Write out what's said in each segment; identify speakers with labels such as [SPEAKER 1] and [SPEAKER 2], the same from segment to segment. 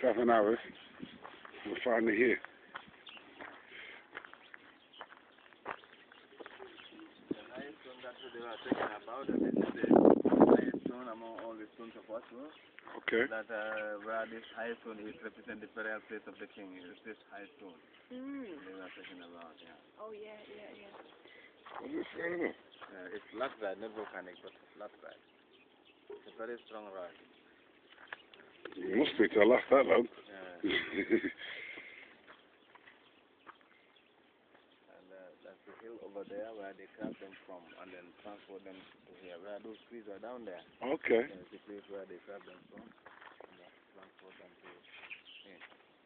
[SPEAKER 1] 7 hours. We're finally here.
[SPEAKER 2] The highest stone that they were talking about, this is the highest stone among all the stones of Oslo.
[SPEAKER 1] Okay.
[SPEAKER 2] That where this high stone is represent the burial place of the king. Is this high stone? They were talking about, yeah.
[SPEAKER 3] Oh yeah.
[SPEAKER 1] What is it saying?
[SPEAKER 2] It's laterite, not volcanic, but laterite. It's a very strong rock.
[SPEAKER 1] It must be to last that long.
[SPEAKER 2] And that's the hill over there where they grab them from and then transport them to here. Where those trees are down there.
[SPEAKER 1] Okay.
[SPEAKER 2] There's the place where they grab them from and then transport them to here.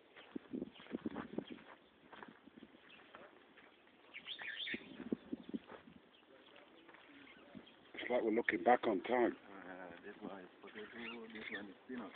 [SPEAKER 1] It's like we're looking back on time.
[SPEAKER 2] This one is potato, this one is peanut.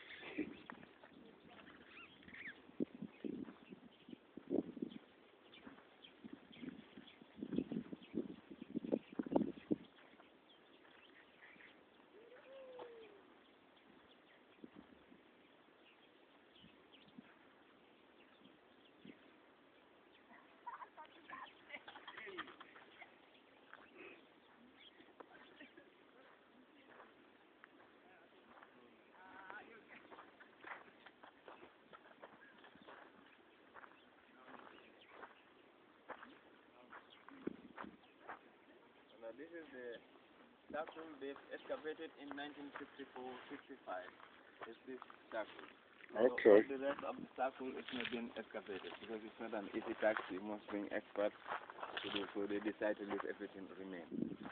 [SPEAKER 2] This is the circle they've excavated in 1954-55. It's this circle.
[SPEAKER 1] Okay.
[SPEAKER 2] So the rest of the circle is not been excavated because it's not an easy task. You must bring experts to do. So they decide to leave everything remain.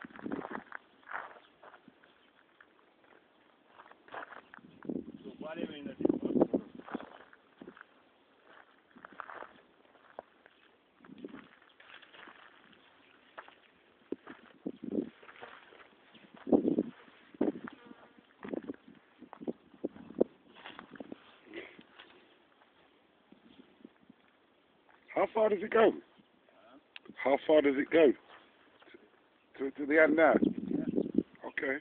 [SPEAKER 2] So what do you mean that you want?
[SPEAKER 1] How far does it go? How far does it go? To the end there?
[SPEAKER 2] Yeah.
[SPEAKER 1] Okay.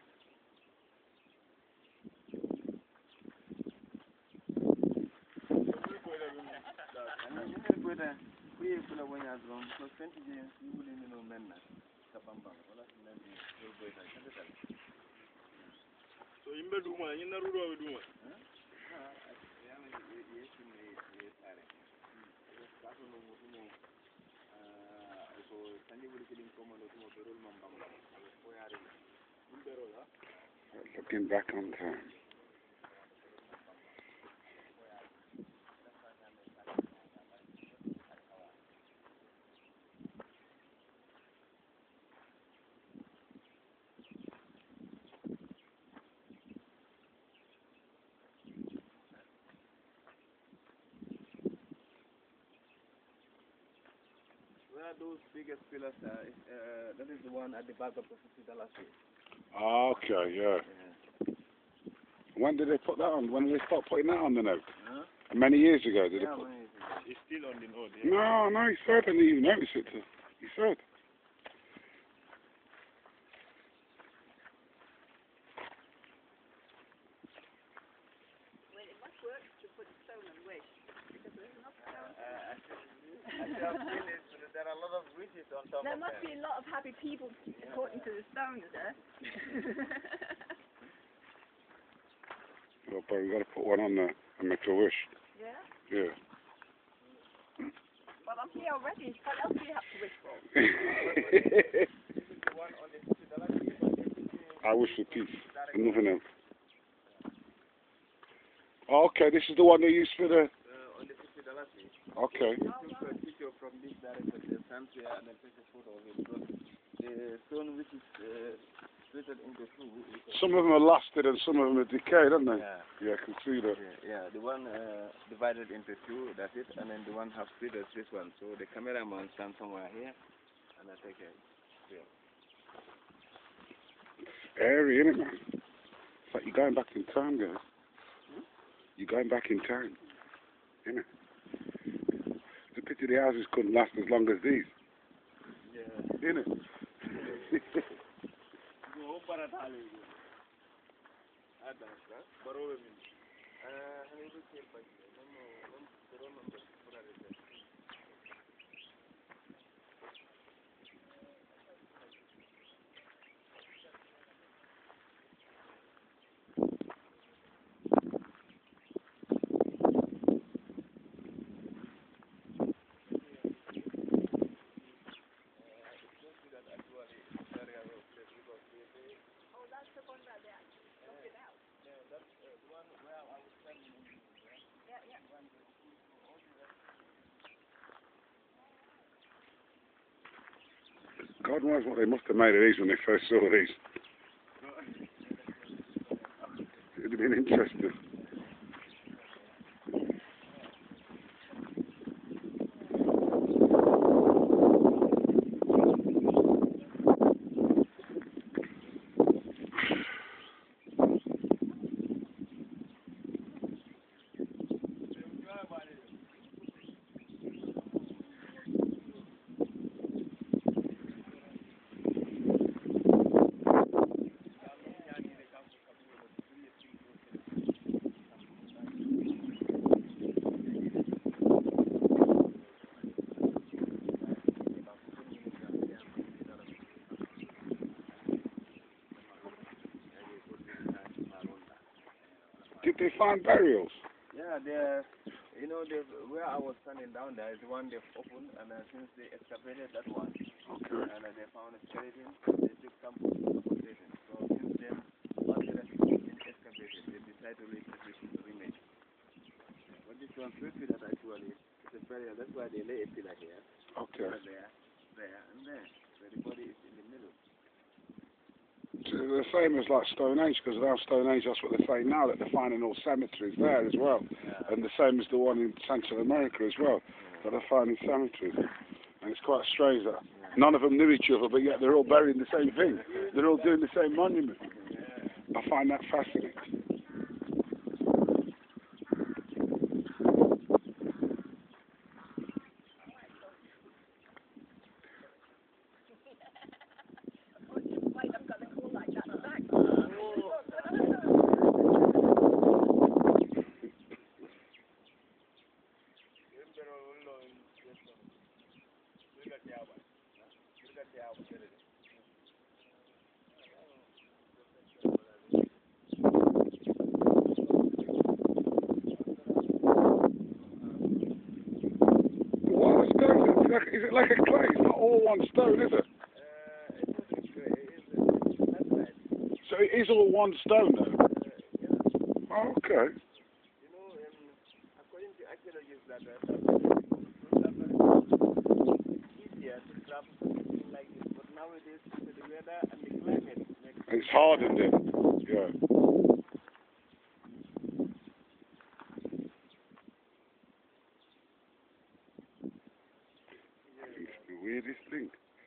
[SPEAKER 2] So imbe duma ina rudo we duma
[SPEAKER 1] Looking back on time.
[SPEAKER 2] where those biggest pillars are, that is the one at the back of the $50 tree.
[SPEAKER 1] Okay, yeah. When did they put that on? When did they start putting that on the note?
[SPEAKER 2] Huh?
[SPEAKER 1] Many years ago, did
[SPEAKER 2] Yeah,
[SPEAKER 1] they put...
[SPEAKER 2] it's still on the note. Yeah.
[SPEAKER 1] No, he said, I didn't even notice it. He said.
[SPEAKER 3] Well, it must work to put a stone on wedge because there's enough stone.
[SPEAKER 2] There are a lot of bridges on top
[SPEAKER 3] There
[SPEAKER 2] of
[SPEAKER 3] must be a lot of happy people according to the stones there.
[SPEAKER 1] Well, but we got to put one on there and make a wish.
[SPEAKER 3] Yeah?
[SPEAKER 1] Yeah.
[SPEAKER 3] Well, I'm here already. What else do you have to wish for?
[SPEAKER 1] I wish for peace and nothing else. Oh, okay, this is the one they used for the...
[SPEAKER 2] on the $50 fee.
[SPEAKER 1] Okay.
[SPEAKER 2] You took a picture from this direction, the stand here, and then take a photo of it. Because the stone which is split into two.
[SPEAKER 1] Some of them are lasted and some of them are decayed, aren't they?
[SPEAKER 2] Yeah.
[SPEAKER 1] Yeah, I can see that.
[SPEAKER 2] Yeah, the one divided into two, that's it, and then the one half split is this one. So the cameraman stands somewhere here, and I take a film.
[SPEAKER 1] It's airy, isn't it, man? It's like you're going back in time, guys. You're going back in time, isn't it? It's a pity the houses couldn't last as long as these.
[SPEAKER 2] Yeah.
[SPEAKER 1] Isn't it?
[SPEAKER 3] Oh, that's the one that they took it out. Yeah, yeah.
[SPEAKER 1] God knows what they must have made of these when they first saw these. It would have been interesting. Did they find burials?
[SPEAKER 2] Yeah, where I was standing down there is the one they've opened, and since they excavated that one,
[SPEAKER 1] Okay.
[SPEAKER 2] and they found a skeleton, they took some position. So since then, all the rest has been excavated. They decided to leave everything to remain. But this one, 3 feet actually, it's a burial. That's why they lay a pillar here,
[SPEAKER 1] Okay.
[SPEAKER 2] there, and there. So the body is in the middle.
[SPEAKER 1] So the same as like Stone Age, because around Stone Age, that's what they're saying now, that they're finding all cemeteries there as well.
[SPEAKER 2] Yeah.
[SPEAKER 1] And the same as the one in Central America as well, that they're finding cemeteries. And it's quite strange that none of them knew each other, but yet they're all burying the same thing. They're all doing the same monument. I find that fascinating.
[SPEAKER 3] Wait, I've got the call like that back.
[SPEAKER 1] What stone? Is it like a clay? It's not all one stone, is it? So it is all one stone, though? Oh, okay.
[SPEAKER 2] According to archaeologists, that easier to craft something like this, but nowadays with the weather and the climate makes
[SPEAKER 1] It's hardened it. Yeah. It's the weirdest thing.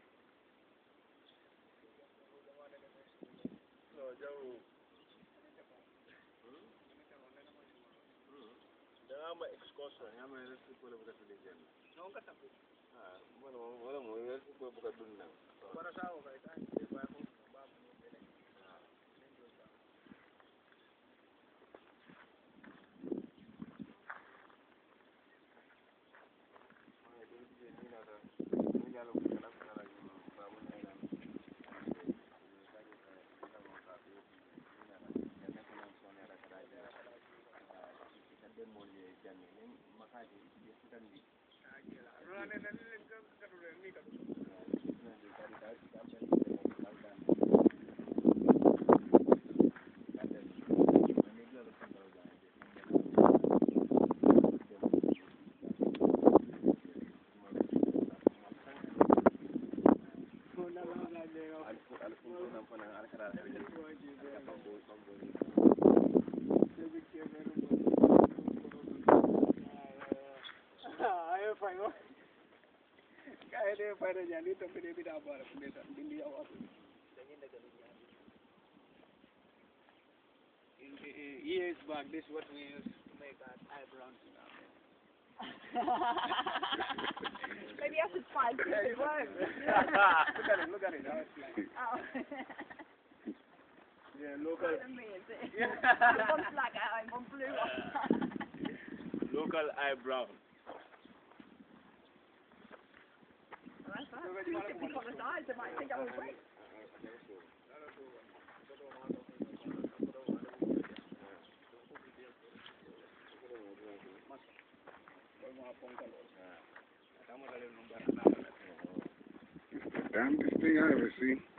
[SPEAKER 4] Years back, this is what we used to make our eyebrows.
[SPEAKER 3] Maybe I should find it works.
[SPEAKER 4] Look at it. How it's like.
[SPEAKER 3] Oh.
[SPEAKER 2] Yeah, local.
[SPEAKER 3] Amazing. One black eye and one blue eye.
[SPEAKER 2] Local eyebrow.
[SPEAKER 3] Well, if I had two different coloured eyes, they might think I was white.
[SPEAKER 1] It's the damnedest thing I ever seen.